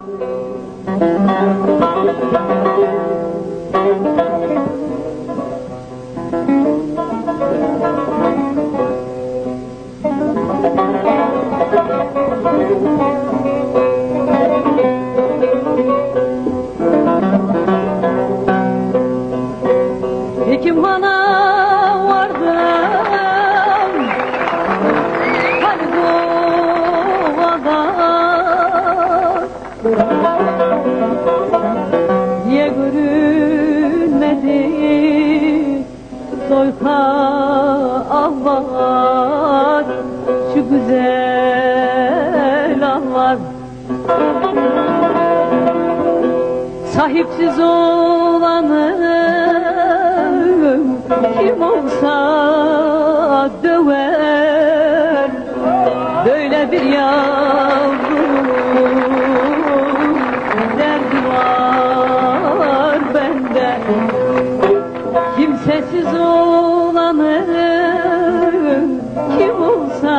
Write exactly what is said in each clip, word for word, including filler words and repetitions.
Hekim bana vardım hani doğada, niye görünmedi soyka ahvat şu güzel ahvat. Sahipsiz olanım kim olsa döver, böyle bir yavrum derdi var bende. Kimsesiz olanım kim olsa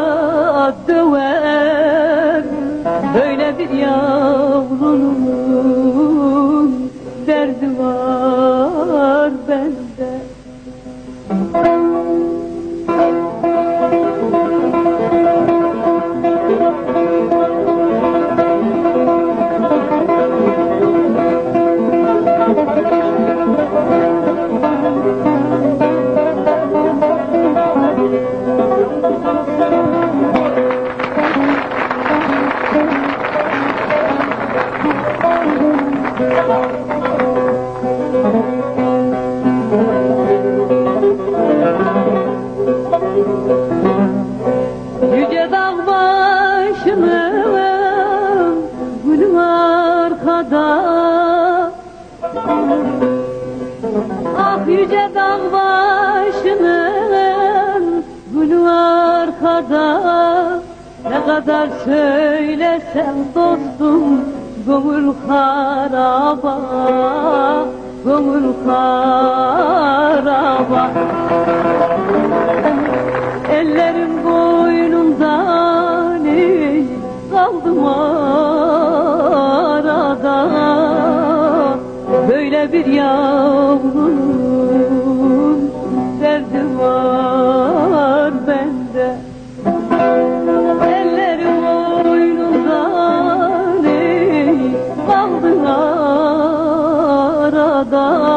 döver, böyle bir yavrunun derdi var bende. Yüce dağ başının gülüm arkada, ah yüce dağ başının gülüm arkada. Ne kadar söylesem dostum gönül haraba, gönül haraba. Ellerim boynumdan kaldım arada, böyle bir yavrunun derdi var bende. Ellerim boynumdan kaldım arada,